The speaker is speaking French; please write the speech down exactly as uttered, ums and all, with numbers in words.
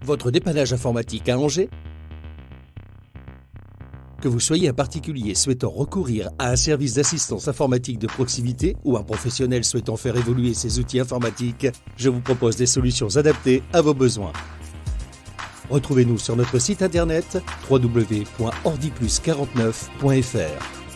Votre dépannage informatique à Angers? Que vous soyez un particulier souhaitant recourir à un service d'assistance informatique de proximité ou un professionnel souhaitant faire évoluer ses outils informatiques, je vous propose des solutions adaptées à vos besoins. Retrouvez-nous sur notre site internet w w w point ordi plus quarante-neuf point f r.